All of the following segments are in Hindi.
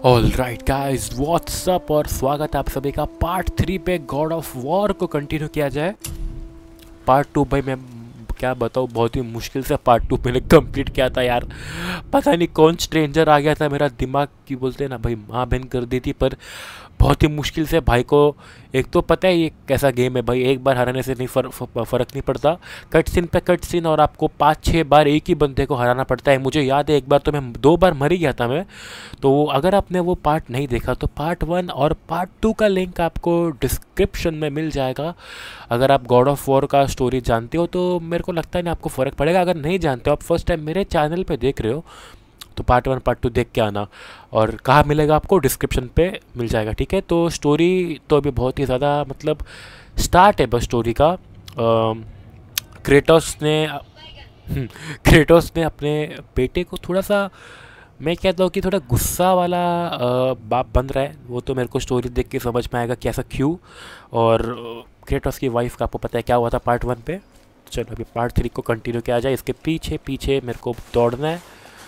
ऑल राइट गाइज व्हाट्सअप और स्वागत है आप सभी का पार्ट 3 पे गॉड ऑफ वॉर को कंटिन्यू किया जाए। पार्ट 2 भाई मैं क्या बताऊँ, बहुत ही मुश्किल से पार्ट 2 मैंने कंप्लीट किया था यार। पता नहीं कौन स्ट्रेंजर आ गया था, मेरा दिमाग की बोलते हैं ना भाई माँ बहन कर दी थी। पर बहुत ही मुश्किल से भाई को, एक तो पता है ये कैसा गेम है भाई, एक बार हराने से नहीं फ़र्क नहीं पड़ता। कट सीन पे कट सीन और आपको 5-6 बार एक ही बंदे को हराना पड़ता है। मुझे याद है एक बार तो मैं 2 बार मर ही गया था मैं। तो अगर आपने वो पार्ट नहीं देखा तो पार्ट 1 और पार्ट 2 का लिंक आपको डिस्क्रिप्शन में मिल जाएगा। अगर आप गॉड ऑफ वॉर का स्टोरी जानते हो तो मेरे को लगता है नहीं आपको फ़र्क पड़ेगा। अगर नहीं जानते हो, आप फर्स्ट टाइम मेरे चैनल पे देख रहे हो, तो पार्ट 1 पार्ट 2 देख के आना। और कहाँ मिलेगा आपको, डिस्क्रिप्शन पे मिल जाएगा, ठीक है। तो स्टोरी तो अभी बहुत ही ज़्यादा मतलब स्टार्ट है बस स्टोरी का। क्रेटोस ने अपने बेटे को थोड़ा सा, मैं कहता हूँ कि थोड़ा गुस्सा वाला बाप बन रहा है। वो तो मेरे को स्टोरी देख के समझ में आएगा कि ऐसा क्यों। और क्रेटोस की वाइफ का आपको पता है क्या हुआ था पार्ट 1 पे। चलो अभी पार्ट 3 को कंटिन्यू किया जाए। इसके पीछे पीछे मेरे को दौड़ना है।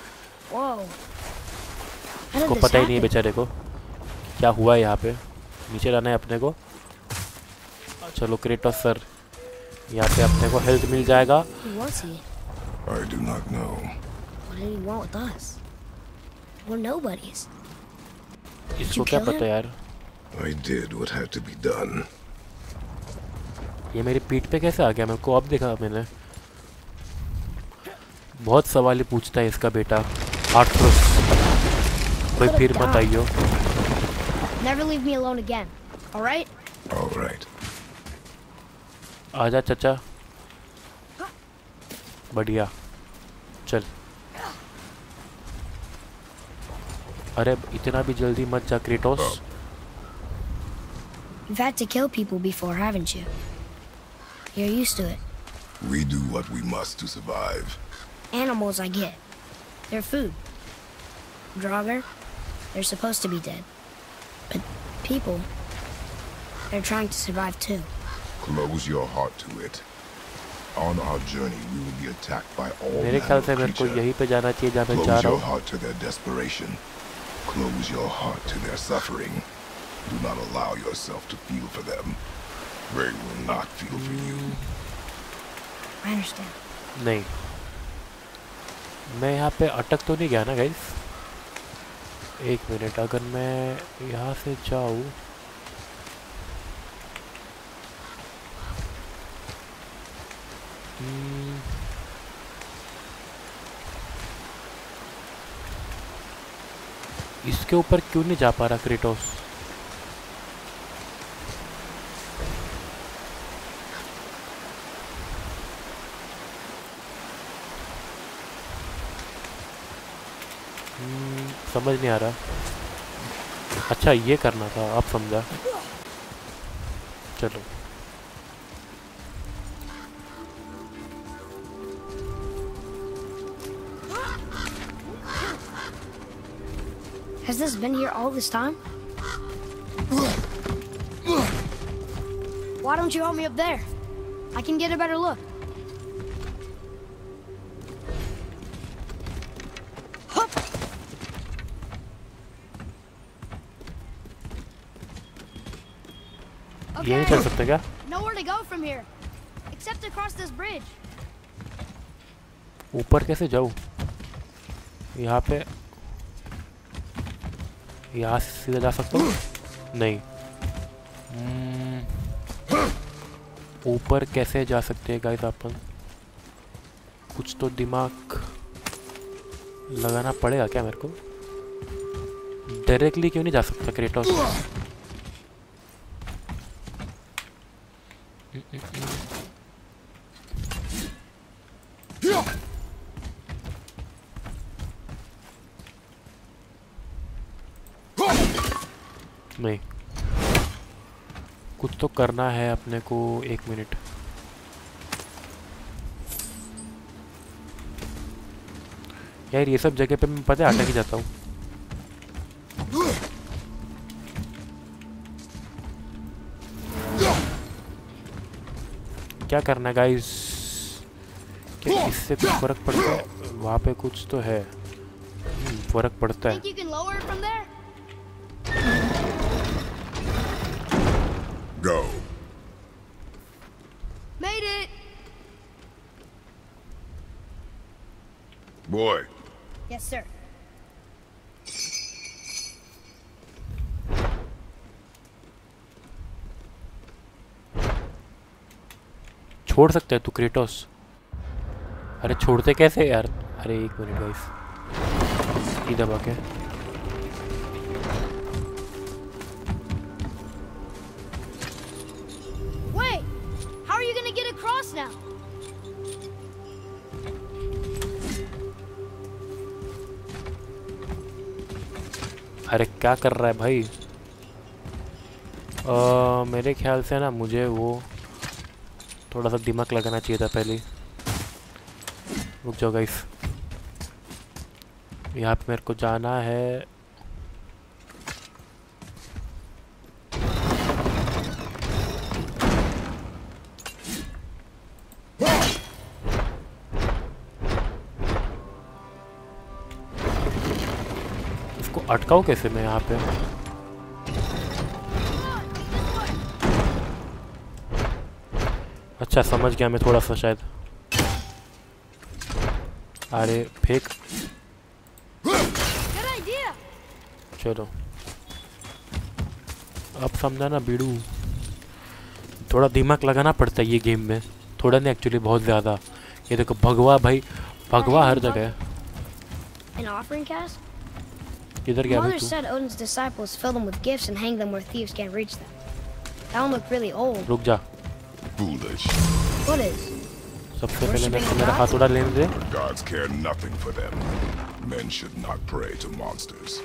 इसको पता ही नहीं है बेचारे को क्या हुआ है यहाँ पे। नीचे लाना है अपने को। चलो क्रेटोस सर, यहाँ पे अपने को हेल्थ मिल जाएगा। I do not know. What did he want with us? We're nobodies. इसको क्या पता यार। I did what had to be done. ये मेरी पीठ पे कैसे आ गया, मेरे को अब देखा मैंने। बहुत सवाल ही पूछता है इसका बेटा आर्थ्रस। कोई फिर मत आइयो। Never leave me alone again. All right? All right. आजा चाचा। बढ़िया चल। अरे इतना भी जल्दी मत जा Kratos. You've had to kill people before, haven't you? You're used to it. We do what we must to survive. Animals, I get. They're food. Draugr, they're supposed to be dead. But people, they're trying to survive too. Close your heart to it. On our journey, we will be attacked by all मेरे ख्याल से मेरे को यहीं पे जाना चाहिए जहाँ मैं जा रहा हूँ। Close your heart to their desperation. Close your heart to their suffering. Do not allow yourself to feel for them. They will not feel for you. I understand. नहीं, मैं यहाँ पे अटक तो नहीं गया ना गाइस। एक मिनट, अगर मैं यहाँ से जाऊँ, इसके ऊपर क्यों नहीं जा पा रहा क्रेटोस। समझ नहीं आ रहा। अच्छा ये करना था, आप समझा। चलो Has this been here all this time? Why don't you help me up there? I can get a better look. ये नहीं चल सकते क्या? Nowhere to go from here, except across this bridge. ऊपर कैसे जाऊँ? यहाँ पे, यहाँ से सीधा जा सकता हूँ? नहीं। ऊपर कैसे जा सकते हैं गाइस अपन? कुछ तो दिमाग लगाना पड़ेगा क्या मेरे को? डायरेक्टली क्यों नहीं जा सकता क्रेटोस? नहीं, कुछ तो करना है अपने को। एक मिनट, यार ये सब जगह पे मैं पता है अटक ही जाता हूँ। क्या करना है गाइस? क्या इससे कुछ फर्क पड़ता है? वहाँ पे कुछ तो है, फर्क पड़ता है। Think you can lower it from there? Go. Made it! Boy, Yes, sir. छोड़ सकता है तू क्रेटोस? अरे छोड़ते कैसे यार? अरे एक मिनट गाइस, ये दबा के Wait! How are you gonna get across now? अरे क्या कर रहा है भाई? मेरे ख्याल से ना मुझे वो थोड़ा सा दिमाग लगाना चाहिए था पहले। रुक जाओ गाइस, यहाँ पे मेरे को जाना है। इसको अटकाऊं कैसे मैं यहाँ पे? अच्छा समझ गया मैं थोड़ा सा शायद। अरे फेंक, Good idea! चलो अब समझा ना बीड़ू। थोड़ा दिमाग लगाना पड़ता है ये गेम में, थोड़ा नहीं एक्चुअली बहुत ज़्यादा। ये देखो भगवा भाई, भगवा हर जगह है। An offering cast? इधर क्या भाई Mother तू? said Odin's disciples fill them with gifts and hang them where thieves can't reach them. That one looked really old. रुक जा, foolish. What is? सबसे पहले मेरे को मेरा हाथोड़ा लेने दे। Gods care nothing for them. Men should not pray to monsters.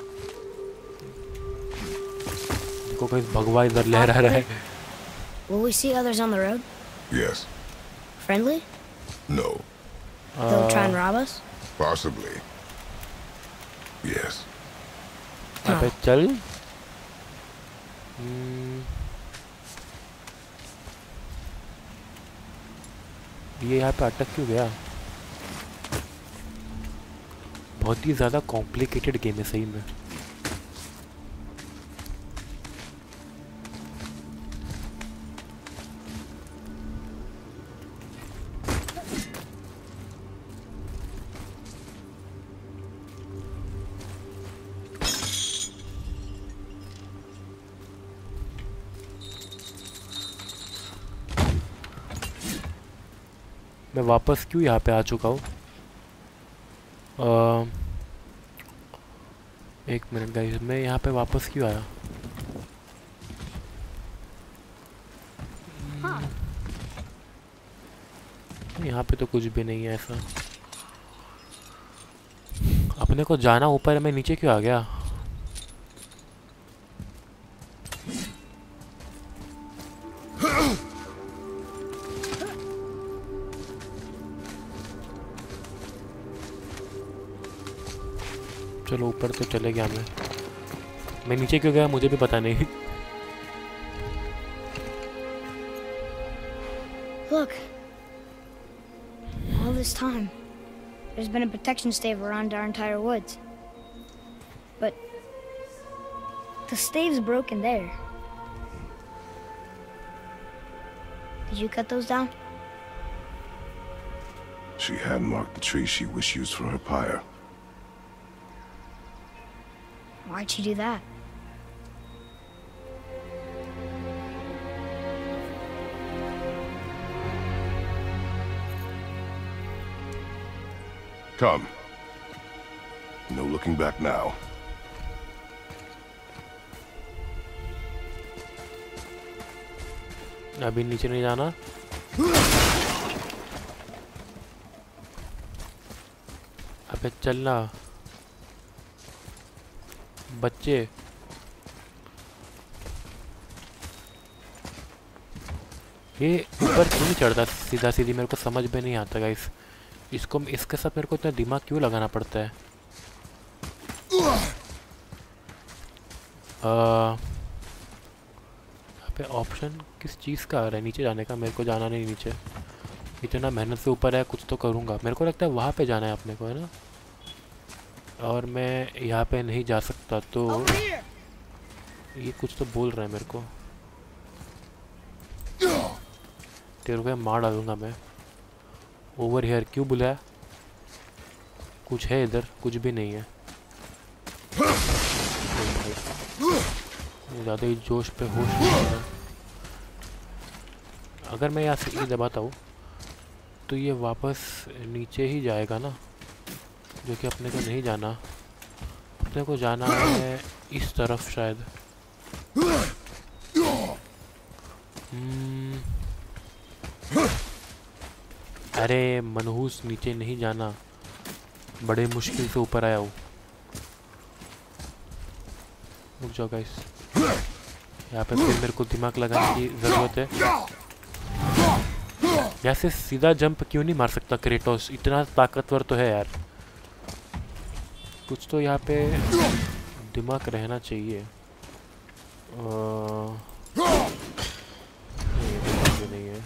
को कोई भगवा इधर लहरा रहा है। Will we see others on the road? Yes. Friendly? No. They'll try and rob us? Possibly. Yes. अबे चल। ये यहाँ पे अटक क्यों गया? बहुत ही ज़्यादा कॉम्प्लिकेटेड गेम है सही में। मैं वापस क्यों यहाँ पे आ चुका हूँ? एक मिनट गाइस, मैं यहाँ पे वापस क्यों आया? यहाँ पे तो कुछ भी नहीं है ऐसा। अपने को जाना ऊपर है, मैं नीचे क्यों आ गया? चलो ऊपर तो चले गया मैं नीचे क्यों गया मुझे भी पता नहीं। Look. All this time, there's been a protection stave around our entire woods. But the stave's broken there. Did you cut those down? She had marked the tree she wished used for her pyre. Why'd she do that? Come. No looking back now. अभी नीचे नहीं जाना। अबे चलना बच्चे। ये ऊपर क्यों नहीं चढ़ता सीधा सीधी? मेरे को समझ में नहीं आता गाइस। इसको इसके साथ मेरे को इतना दिमाग क्यों लगाना पड़ता है? यहाँ पे ऑप्शन किस चीज़ का आ रहा है? नीचे जाने का? मेरे को जाना नहीं नीचे। इतना मेहनत से ऊपर है, कुछ तो करूँगा। मेरे को लगता है वहाँ पे जाना है अपने को, है ना? और मैं यहाँ पे नहीं जा सकता तो ये कुछ तो बोल रहा है मेरे को। तेरे को मार डालूंगा मैं। ओवर हियर क्यों बुलाया? कुछ है इधर? कुछ भी नहीं है। ज़्यादा ही जोश पे होश नहीं आ रहा। अगर मैं यहाँ से ये दबाता हूँ तो ये वापस नीचे ही जाएगा ना, जो कि अपने को नहीं जाना। अपने को जाना है इस तरफ शायद। अरे मनहूस, नीचे नहीं जाना। बड़े मुश्किल से ऊपर आया हूँ। रुक जाओ गाइस, यहाँ पे फिर मेरे को दिमाग लगाने की ज़रूरत है। यहाँ से सीधा जंप क्यों नहीं मार सकता क्रेटोस? इतना ताकतवर तो है यार। कुछ तो यहाँ पे दिमाग रहना चाहिए। नहीं है।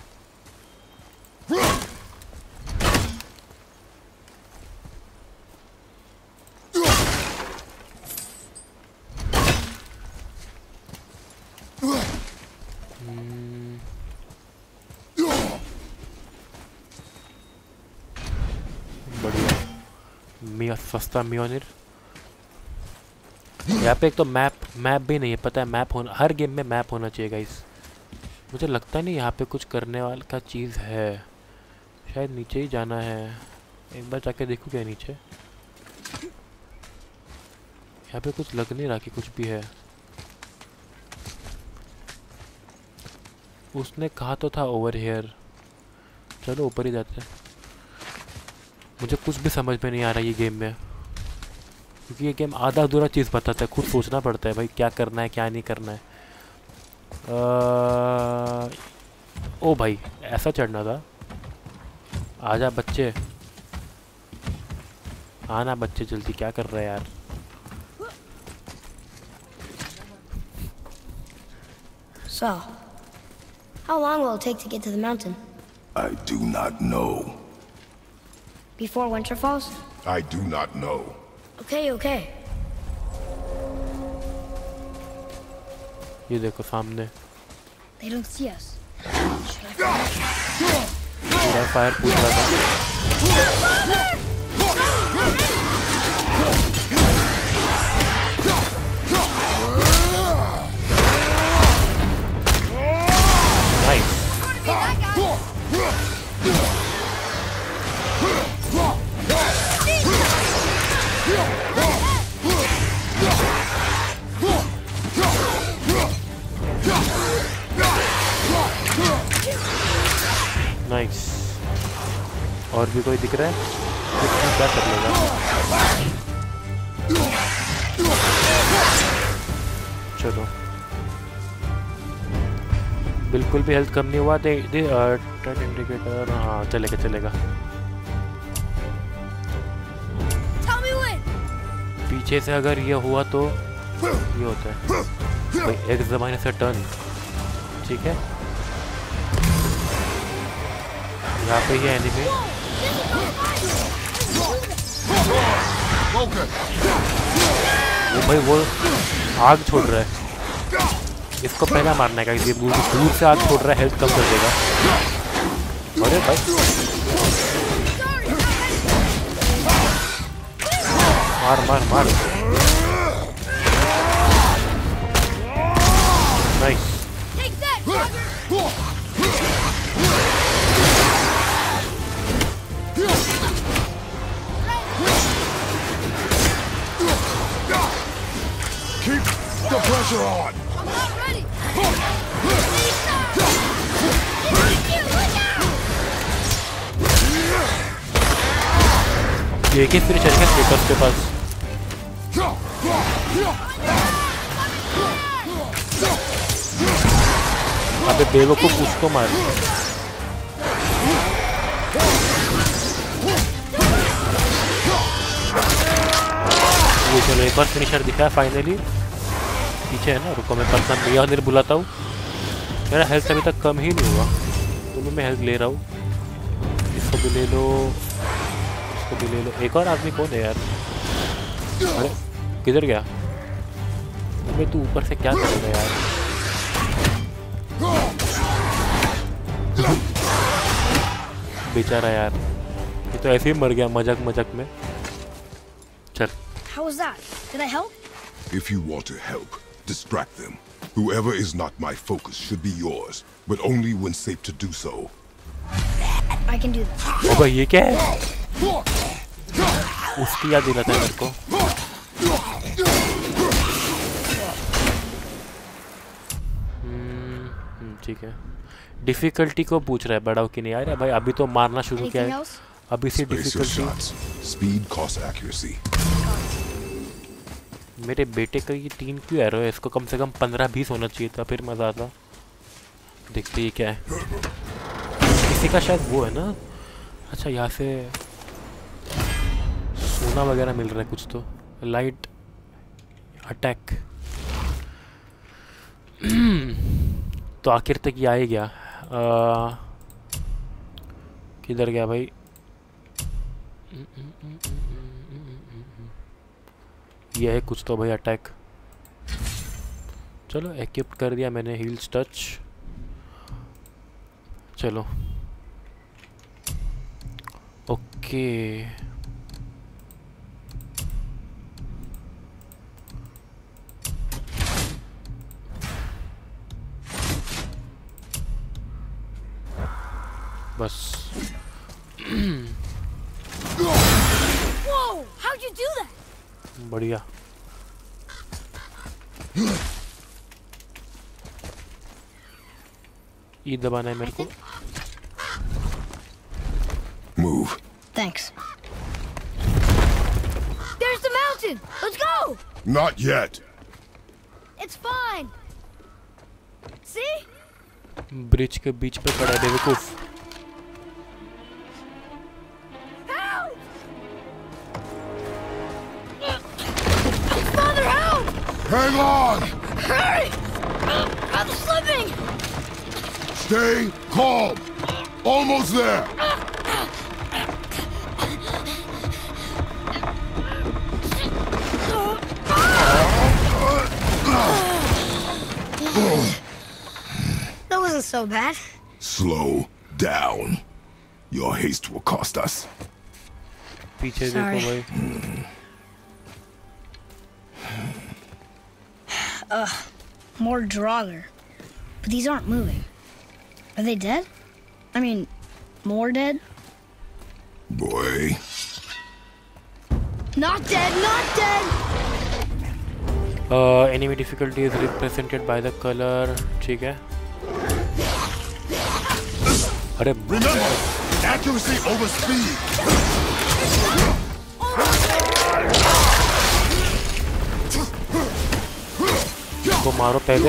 बढ़िया, सस्ता मियोनिर। यहाँ पे एक तो मैप भी नहीं है। पता है मैप होना, हर गेम में मैप होना चाहिए गाइस। मुझे लगता नहीं यहाँ पे कुछ करने वाला का चीज़ है। शायद नीचे ही जाना है। एक बार जाके देखूँ क्या नीचे। यहाँ पे कुछ लग नहीं रहा कि कुछ भी है। उसने कहा तो था ओवर हियर। चलो ऊपर ही जाते हैं। मुझे कुछ भी समझ में नहीं आ रहा ये गेम में, क्योंकि ये गेम आधा अधूरा चीज़ बताता है। खुद सोचना पड़ता है भाई क्या करना है क्या नहीं करना है। ओ भाई ऐसा चढ़ना था। आजा बच्चे, आना बच्चे जल्दी। क्या कर रहे हैं यार? So, how long will it take to get to the mountain? I do not know. Before winter falls? I do not know. Okay, okay. ये देखो सामने। They don't see us. पूरा फायर पूछ रहा था। Nice. नाइस। और भी कोई दिख रहा है? क्या कर लेगा? चलो, बिल्कुल भी हेल्थ कम नहीं हुआ। दे टर्न इंडिकेटर। हाँ चलेगा चलेगा। पीछे से अगर ये हुआ तो ये होता है भाई, एक ज़माने से टर्न। ठीक है, यहाँ पे ही एनिमी। वो भाई वो आग छोड़ रहा है। इसको पहला मारना है गाइस। ये दूर से आग छोड़ रहा है, हेल्थ कम कर देगा। अरे भाई मार मार मार। Nice. Keep the pressure on. I'm not ready. ये कि फिर चलेगा क्रेटोस के पास। अबे बेवकूफ, उसको मार। ये चलो एक और फिनिशर दिखा है फाइनली। पीछे है ना, रुको मैं पर्सनल भैया अंदर बुलाता हूँ। मेरा हेल्थ अभी तक कम ही नहीं हुआ, तो मैं हेल्थ ले रहा हूँ। इसको भी ले लो, इसको भी ले लो। एक और आदमी कौन है यार? अरे किधर गया? अबे तू ऊपर से क्या करेगा यार? बेचारा यार, ये तो ऐसे ही मर गया मजाक मजाक में। चल। How was that? Did I help? If you want to help, distract them. Whoever is not my focus should be yours, but only when safe to do so. I can do that. ओ भाई ये क्या है? उसकी याद दिलाता है मेरे को। ठीक है। डिफिकल्टी को पूछ रहा है बड़ा हो कि नहीं आ रहा भाई, अभी तो मारना शुरू किया है, अभी से डिफिकल्टी। Speed costs accuracy. मेरे बेटे का ये 3 क्यों एरो है, इसको कम से कम 15-20 होना चाहिए था, फिर मजा आता। देखते ही क्या है, किसी का शायद वो है ना। अच्छा यहाँ से सोना वगैरह मिल रहा है कुछ तो। Light attack. तो आखिर तक ये आ ही गया। किधर गया भाई? ये है कुछ तो भाई अटैक। चलो इक्विप कर दिया मैंने हील्स टच। चलो ओके। बस। Whoa! How'd you do that? बढ़िया। ये दबाना है मेरे को। Move. Thanks. There's the mountain. Let's go. Not yet. It's fine. See? Bridge के बीच पे खड़ा है बेवकूफ। Father, help! Hang on! Hurry! I'm slipping! Stay calm. Almost there. That wasn't so bad. Slow down. Your haste will cost us. पीछे Sorry. देखो भाई। More Draugr. But these aren't moving. Are they dead? I mean, more dead? Boy. Not dead, not dead! Enemy difficulty is represented by the color। ठीक है। अरे Remember, accuracy over speed. को मारो पहले।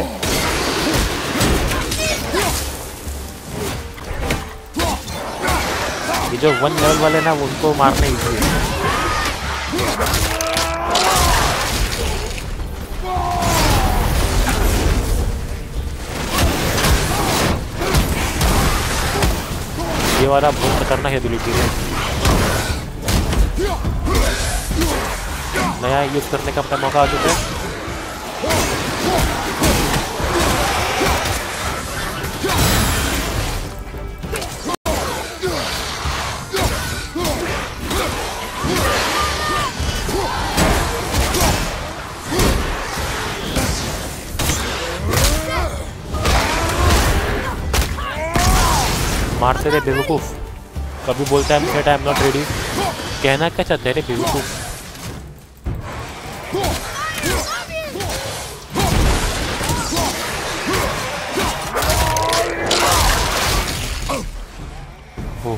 ये जो 1 लेवल वाले ना उनको मारने इजी है। ये वाला बहुत खतरनाक एबिलिटी है, नया यूज करने का अपना मौका आ चुका है। मारते रे बेवकूफ। कभी बोलता है आई एम नॉट रेडी। कहना क्या चाहते हैं रे बेवकूफ? हो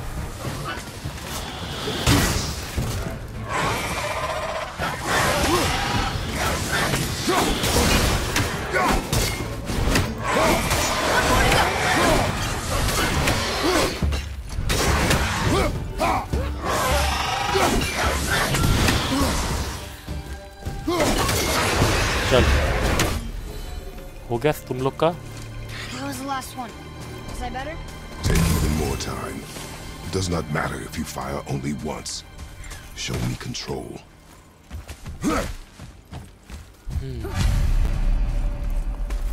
चल हो गया तुम लोग का। That was the last one. Is that better? Take even more time. It does not matter if you fire only once. Show me control.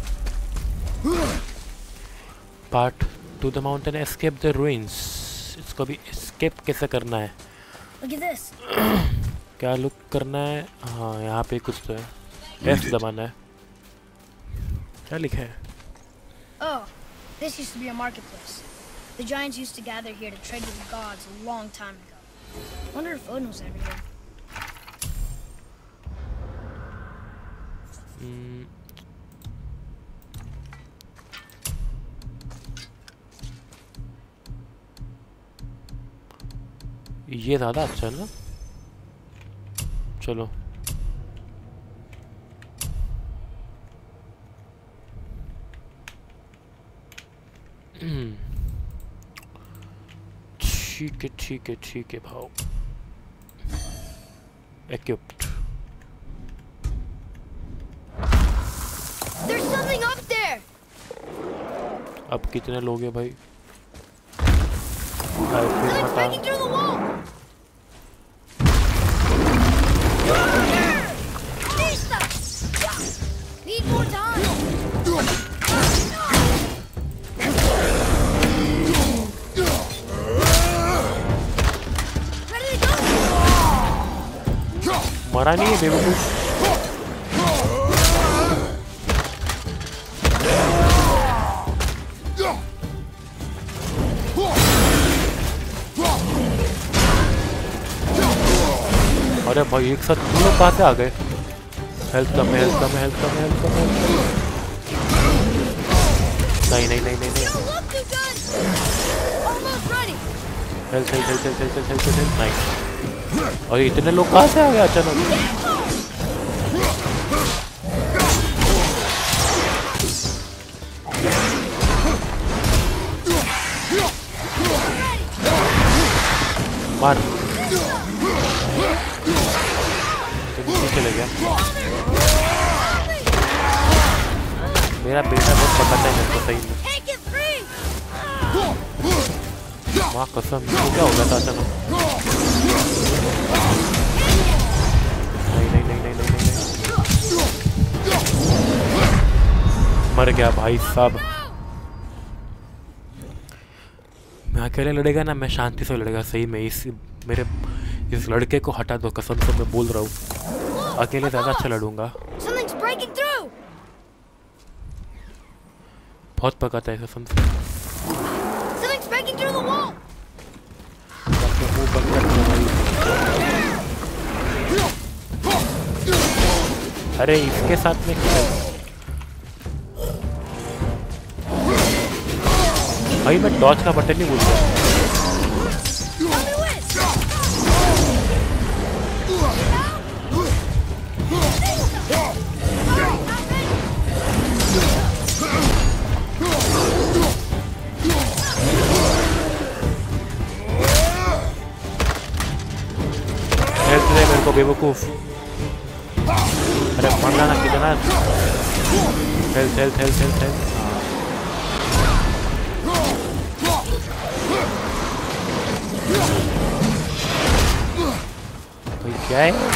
Part to the mountain, escape the ruins. इसको भी एस्केप कैसे करना है? Look at this. क्या लुक करना है? हाँ यहाँ पे कुछ तो है, F दबाना है। क्या लिखा है? Oh, this used to be a marketplace. The giants used to gather here to trade with the gods a long time ago. Wonder if Odin was ever here. ये ज़्यादा अच्छा है ना? चलो ठीक है ठीक है ठीक है भाव। Equipped. There's something up there. अब कितने लोग हैं भाई? Something's breaking through the wall. Need more time. Ready to go. मरा नहीं है बेवकूफ। अरे भाई एक साथ तुम लोग कहाँ से आ गए? हेल्थ कम है, हेल्थ कम है, हेल्थ कम है, हेल्थ कम है। नहीं नहीं नहीं नहीं नहीं। Health health health health health health health नहीं। और इतने लोग कहाँ से आ गए अचानक? मार। चले गया। मेरा बेटा बहुत पकड़ता है मेरे को सही में। माँ कसम, तो क्या हो गया था अचानक? नहीं नहीं नहीं नहीं नहीं नहीं। मर गया भाई साहब। मैं अकेले लड़ेगा ना, मैं शांति से लड़ेगा सही में। इस लड़के को हटा दो, कसम से मैं बोल रहा हूँ। अकेले ज़्यादा अच्छा लड़ूंगा। बहुत पकाता है कसम से। अरे इसके साथ में भाई मैं डॉज का बटन नहीं भूल गया। हेल्प दे मेरे को बेवकूफ। अरे मरना ना कितना। Health health health health health. भाई क्या है?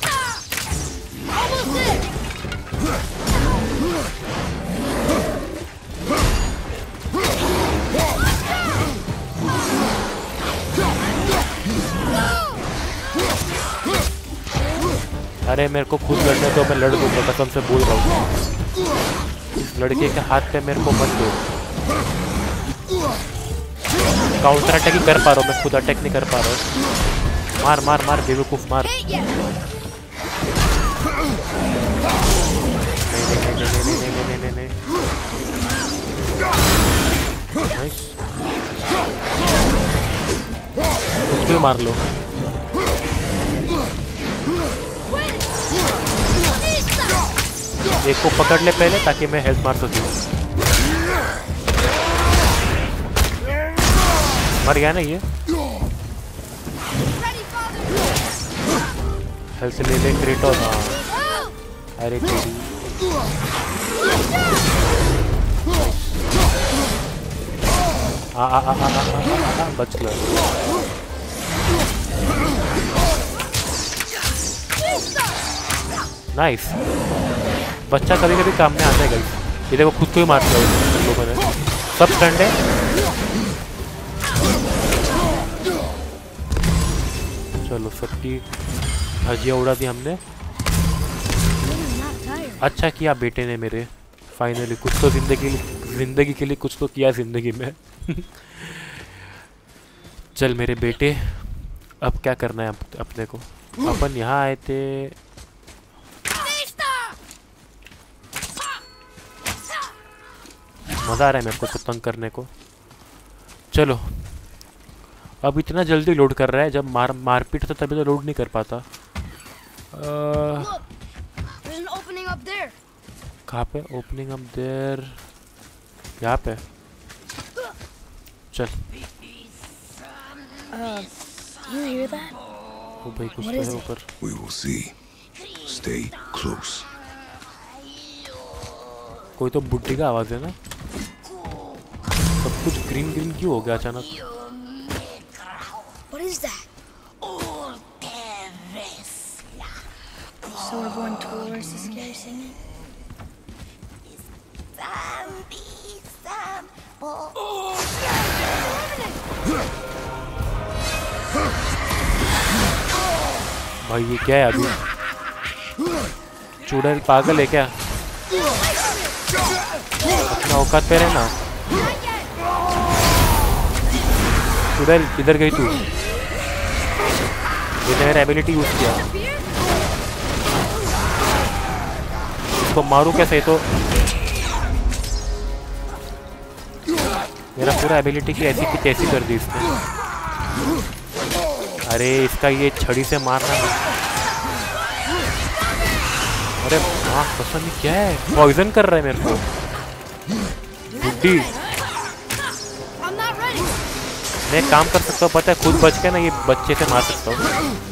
अरे मेरे को खुद लड़ने दो, मैं लड़ दूंगा कसम से बोल रहा हूँ। इस लड़के के हाथ पे मेरे को मत दो। काउंटर अटैक ही कर पा रहा हूँ मैं, खुद अटैक नहीं कर पा रहा हूँ। मार मार मार बेवकूफ मार। नहीं नहीं नहीं नहीं नहीं नहीं। कुछ भी मार लो। एक को पकड़ ले पहले ताकि मैं हेल्थ मार सकूं। मर गया ना ये। हेल्थ ले ले क्रिटो। अरे तेरी बच गया। नाइस। बच्चा कभी कभी काम में आता है गाइस। ये देखो खुद को ही मार दिया लोगों ने। सब स्टंट है। चलो सबकी धजिया उड़ा दी हमने। अच्छा किया बेटे ने मेरे, फाइनली कुछ तो जिंदगी के लिए कुछ तो किया जिंदगी में। चल मेरे बेटे, अब क्या करना है अपने को? अपन यहाँ आए थे। मज़ा आ रहा है मेरे को तो तंग करने को। चलो अब इतना जल्दी लोड कर रहा है, जब मारपीट तो तभी तो लोड नहीं कर पाता। कहाँ पे ओपनिंग अप देयर? यहाँ पे चल। You hear that? ओ भाई कुछ तो है ऊपर। We will see. Stay close. कोई तो बुड्ढी का आवाज है ना। सब कुछ ग्रीन ग्रीन क्यों हो गया अचानक? What is that? So we're going towards the scary singing? भाई ये क्या है अभी? चुड़ैल पागल है क्या? अपना औकात पे रहना। चुड़ैल किधर गई तू? ये मेरा एबिलिटी यूज किया। इसको मारू कैसे? तो मेरा पूरा एबिलिटी की ऐसी की तैसी कर दी इसने। अरे इसका ये छड़ी से मारना है। अरे माँ कसम, ये क्या है? पॉइजन कर रहा है मेरे को बुड्ढी। मैं काम कर सकता हूँ पता है, खुद बच के ना ये बच्चे से मार सकता हूँ।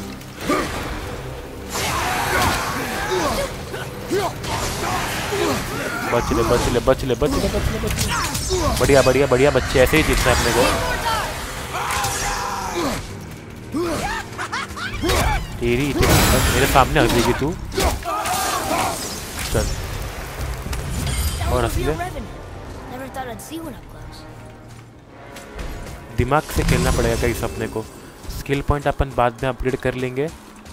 बच ले बच ले बच ले बच ले बच ले बच ले। बढ़िया बढ़िया बढ़िया, बच्चे ऐसे ही जीतना है अपने को। तेरी मेरे सामने हंस देगी तू। चल और हंस ले। दिमाग से खेलना पड़ेगा कई सपने को। स्किल पॉइंट अपन बाद में अपग्रेड कर लेंगे।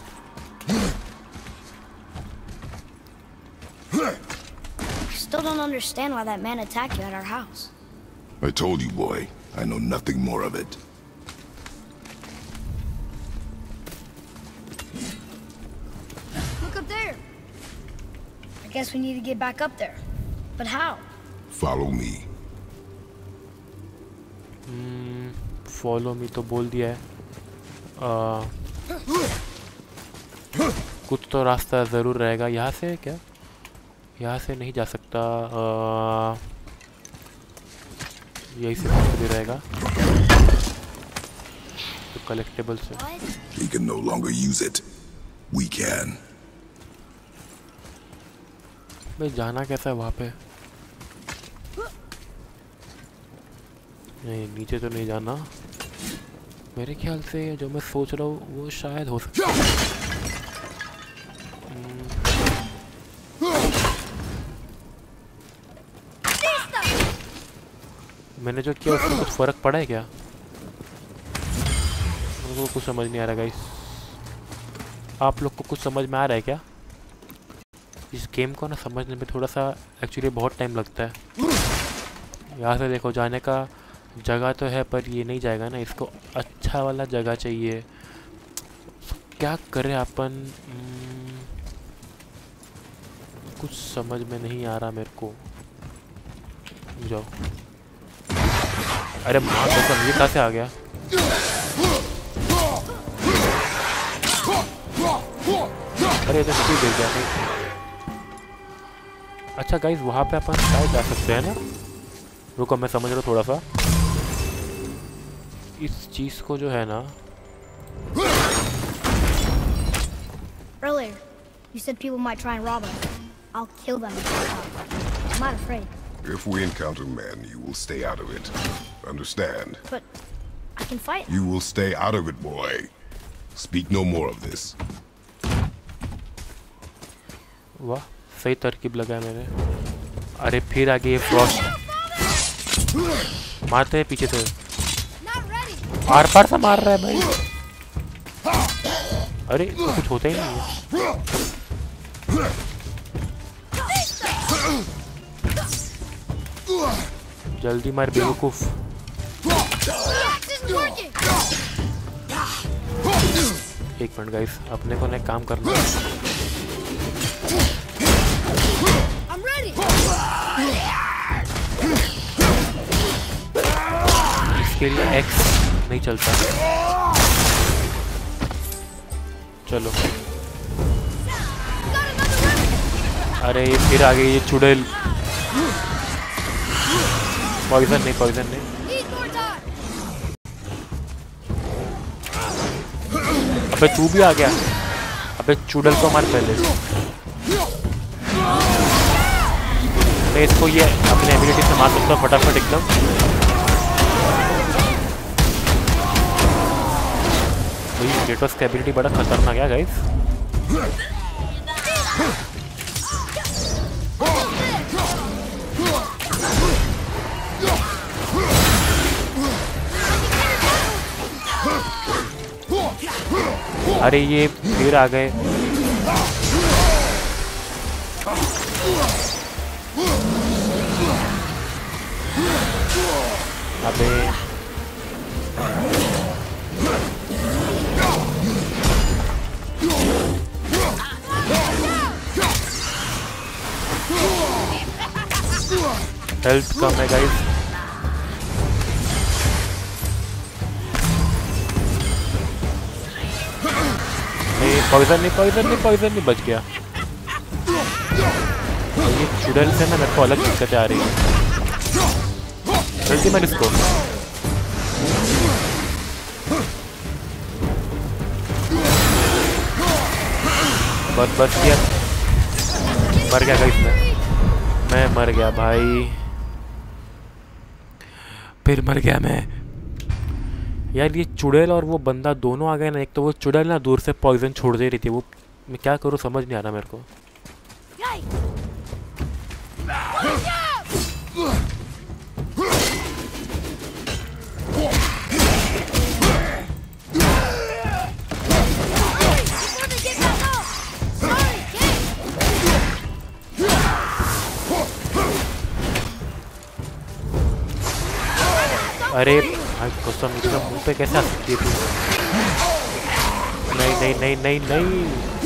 Still don't understand why that man attacked you at our house. I told you, boy. I know nothing more of it. Look up there. I guess we need to get back up there. But how? Follow me. Follow me तो बोल दिया है। कुछ तो रास्ता ज़रूर रहेगा। यहाँ से क्या? यहाँ से नहीं जा सकता। यही से भी रहेगा तो कलेक्टेबल से। He can no longer use it. We can. भाई जाना कैसा है वहाँ पे? नहीं नीचे तो नहीं जाना। मेरे ख्याल से जो मैं सोच रहा हूँ वो शायद हो सकता है। मैंने जो किया उससे कुछ फर्क पड़ा है क्या? मेरे को कुछ समझ नहीं आ रहा गाइस। आप लोग को कुछ समझ में आ रहा है क्या? इस गेम को ना समझने में थोड़ा सा एक्चुअली बहुत टाइम लगता है। यहाँ से देखो जाने का जगह तो है पर ये नहीं जाएगा ना। इसको अच्छा वाला जगह चाहिए। क्या करें अपन? कुछ समझ में नहीं आ रहा मेरे को। जाओ। अरे माँ कसम, ये कहाँ से आ गया? अरे तो क्यों दे गया? अच्छा गाइस वहाँ पे अपन शायद जा सकते हैं ना। रुको मैं समझ रहा हूँ थोड़ा सा। इस चीज़ को जो है ना। Earlier, you said people might try and rob us. I'll kill them. I'm not afraid. If we encounter men, you will stay out of it. Understand? But I can fight. You will stay out of it, boy. Speak no more of this. वाह सही तरकीब लगाया मैंने। अरे फिर आगे ये फ्रॉस्ट मारते हैं पीछे से। आर पार से मार रहा है भाई। अरे तो कुछ होता ही नहीं है। जल्दी मार बेवकूफ। एक मिनट गाइस, अपने को एक काम करना है। इसके लिए एक्स नहीं चलता। चलो। अरे ये फिर आ गई ये चुड़ैल। पॉइजन नहीं, पॉइजन नहीं। अबे तू भी आ गया। अबे चुड़ैल को मार पहले। मैं इसको ये अपने एबिलिटी से मार सकता हूँ फटाफट एकदम। भाई क्रेटोस की एबिलिटी बड़ा खतरनाक है गाइस। अरे ये फिर आ गए। अबे हेल्थ कम है गाइस। पॉइजन नहीं, पॉइजन नहीं, पॉइजन नहीं, बच गया। ये चुड़ैल से ना मेरे को अलग दिक्कतें आ रही है। जल्दी मार इसको। बस बस किया। मर गया गाइस मैं मर गया भाई। फिर मर गया मैं। यार ये चुड़ैल और वो बंदा दोनों आ गए ना। एक तो वो चुड़ैल ना दूर से पॉइजन छोड़ दे रही थी। वो मैं क्या करूँ समझ नहीं आ रहा मेरे को। अरे कसम, इतना मुंह पे कैसे आ सकती है तू? नहीं नहीं नहीं नहीं नहीं।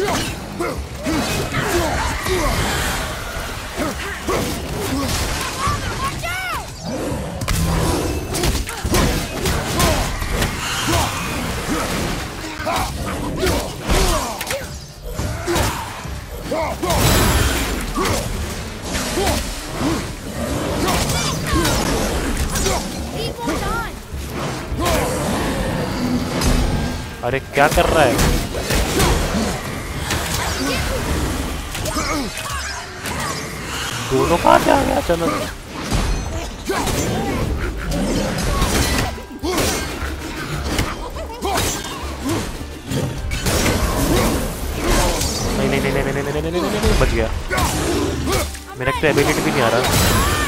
अरे क्या कर रहा है? दोनों कहाँ से आ गया अचानक? नहीं नहीं नहीं नहीं नहीं नहीं नहीं नहीं, बच गया। मेरा तो एबिलिटी भी नहीं आ रहा।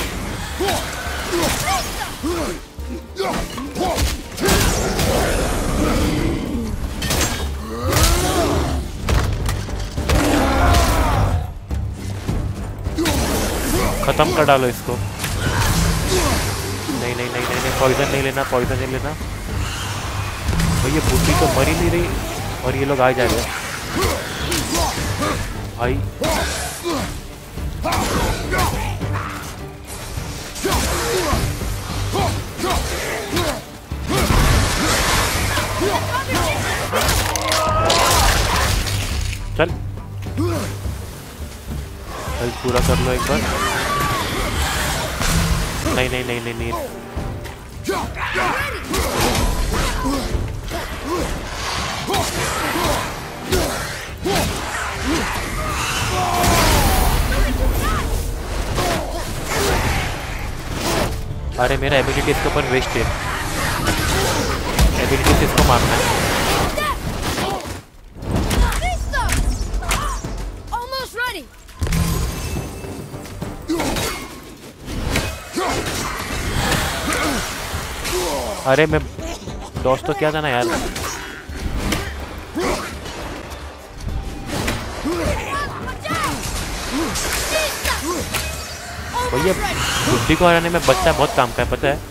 खत्म कर डालो इसको। नहीं नहीं नहीं नहीं नहीं, पॉइजन नहीं लेना, पॉइजन नहीं लेना। भाई ये बुद्धि तो मर ही नहीं रही और ये लोग आ जा रहे हैं भाई। चल हेल्थ पूरा कर लो एक बार। नहीं नहीं नहीं नहीं नहीं। अरे मेरा एबिलिटी इसके ऊपर वेस्ट है। एबिलिटी से इसको मारना है। अरे मैं डॉस तो क्या था ना यार। और ये बुद्धि को हराने में बच्चा बहुत काम का है, पता है।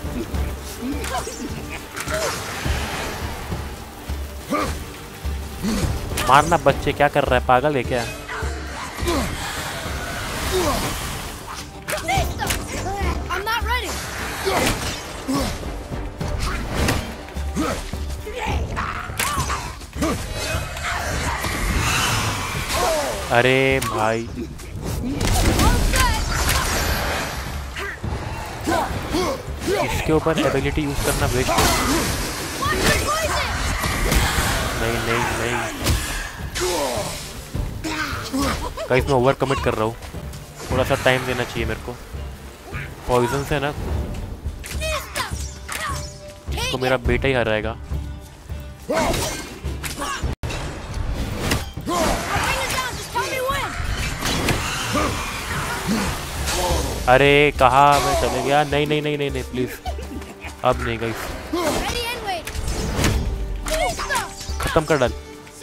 मारना बच्चे, क्या कर रहा है, पागल है क्या? I'm not ready. अरे भाई इसके ऊपर एबिलिटी यूज करना वेस्ट है। नहीं नहीं नहीं गाइस, मैं ओवर कमिट कर रहा हूँ, थोड़ा सा टाइम देना चाहिए मेरे को। पॉइजन से ना इसको मेरा बेटा ही हराएगा। अरे कहाँ मैं चले गया? नहीं नहीं नहीं नहीं नहीं प्लीज, अब नहीं गाइस, खत्म कर डाल।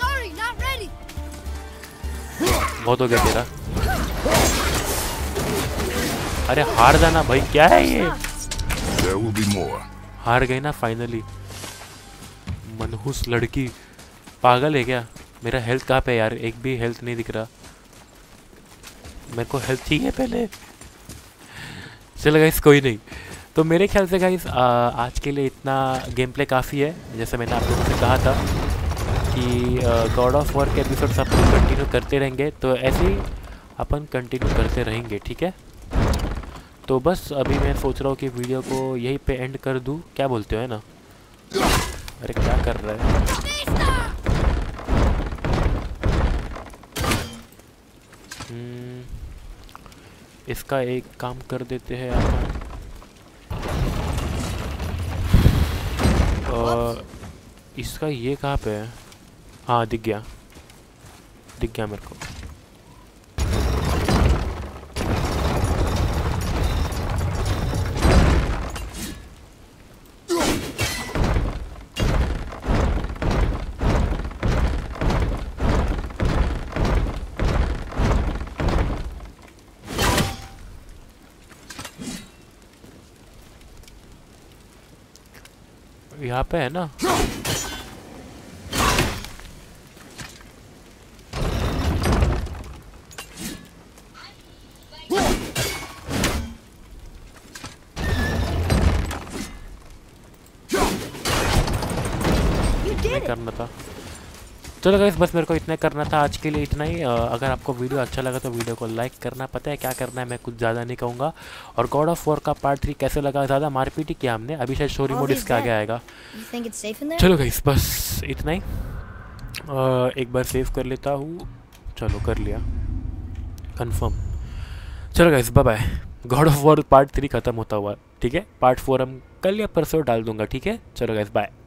बहुत हो गया तेरा। अरे हार जाना भाई, क्या है ये? There will be more. हार गई ना फाइनली। मनहूस लड़की, पागल है क्या? मेरा हेल्थ कहाँ पे यार? एक भी हेल्थ नहीं दिख रहा मेरे को। हेल्थ चाहिए पहले। चलो गाइस कोई नहीं। तो मेरे ख्याल से गाइस आज के लिए इतना गेम प्ले काफ़ी है। जैसे मैंने आप लोगों से कहा था कि गॉड ऑफ वॉर के एपिसोड्स आप लोग कंटिन्यू करते रहेंगे, तो ऐसे ही अपन कंटिन्यू करते रहेंगे, ठीक है। तो बस अभी मैं सोच रहा हूँ कि वीडियो को यहीं पे एंड कर दूँ, क्या बोलते हो, है ना? अरे क्या कर रहा है? इसका एक काम कर देते हैं अपन। इसका ये कहाँ पे है? हाँ दिख गया मेरे को। यहाँ पे है ना? करना था। चलो गाइस बस मेरे को इतना करना था आज के लिए, इतना ही। अगर आपको वीडियो अच्छा लगा तो वीडियो को लाइक करना, पता है क्या करना है, मैं कुछ ज़्यादा नहीं कहूँगा। और गॉड ऑफ वॉर का पार्ट 3 कैसे लगा? ज़्यादा मारपीट ही किया हमने, अभी शायद स्टोरी मोड इसके आगे आएगा। चलो गाइस बस इतना ही। एक बार सेव कर लेता हूँ। चलो कर लिया कंफर्म। चलो guys bye bye. God of War part 3 खत्म होता हुआ, ठीक है। पार्ट 4 हम कल या परसों डाल दूंगा, ठीक है। चलो गाइस बाय।